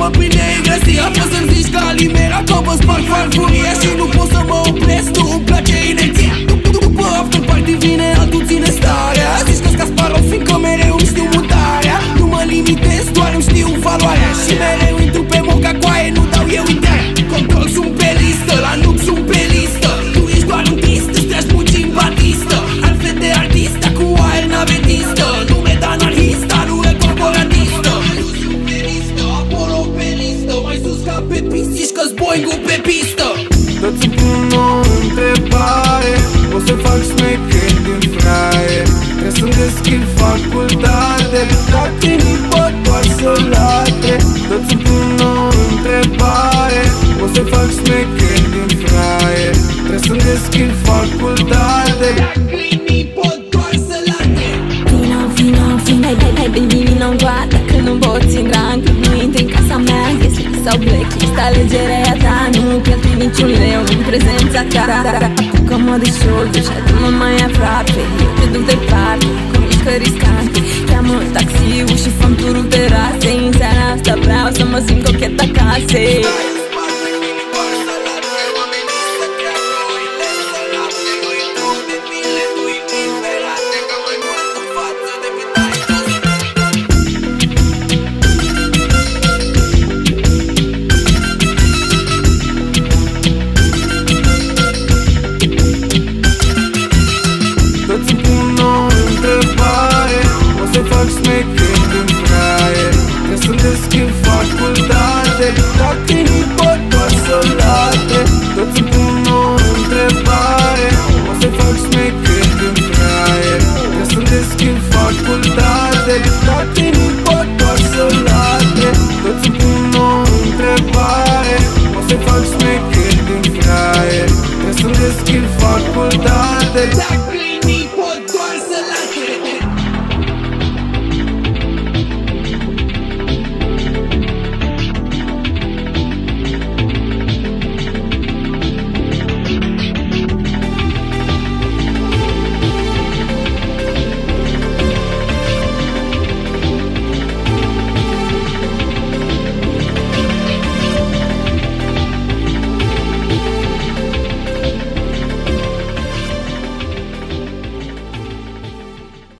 mă prinde ingresia. Poți să-mi zici ca Alimera că vă sparg farfuria și nu pot să mă opresc, nu îmi place inerția. După after party vine altul ține starea. Zici că-s Kasparov fiindcă mereu îmi știu mutarea. Nu mă limitez, doar îmi știu valoarea și mereu intru pe moca coaie, nu dau eu intrarea. Control sunt pe listă, la noob sunt pe listă. Tu ești doar un trist, îți tragi muci în batistă. Altfel de artistă, cu aer navetistă. Nume de anarhistă, nu corporatistă. Eu sunt pe listă, Apollo pe listă. Mai sus ca pe pist, zici că-s Boeing-ul pe pistă. Tot-ți pun o întrebare, o să fac șmecheri din fraie. Trebuie să-mi deschid facultate, dar tinii pot doar să latre. Tot-ți pun o întrebare, o să fac șmecheri din fraie. Trebuie să-mi deschid facultate, Tinii pot doar să latre. Vino, hai baby, vino încoa. Dacă nu poți intra în club, nu intri în casa mea. Guest sau blacklist, alegerea e a ta. Nu cheltui niciun leu în prezența ta. Apucă-mă de șoldul și adu-mă mai aproape. Eu te duc departe, cu mișcări riscante. Cheamă taxiul și făm turul terasei. În seara asta vreau să mă simt cochet acasă.